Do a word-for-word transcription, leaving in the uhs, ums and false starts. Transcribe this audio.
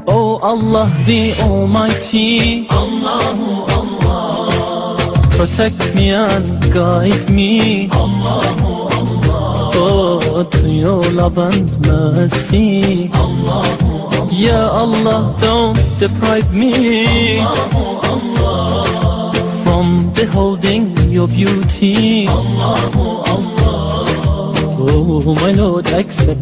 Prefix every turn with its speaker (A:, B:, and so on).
A: Oh Allah the Almighty,
B: Allahu Allah,
A: protect me and guide me,
B: Allahu Allah,
A: oh, to your love and mercy,
B: Allahu Allah,
A: Ya Allah, don't deprive me,
B: Allahu Allah,
A: from beholding your beauty,
B: Allahu Allah.
A: Oh my Lord, accept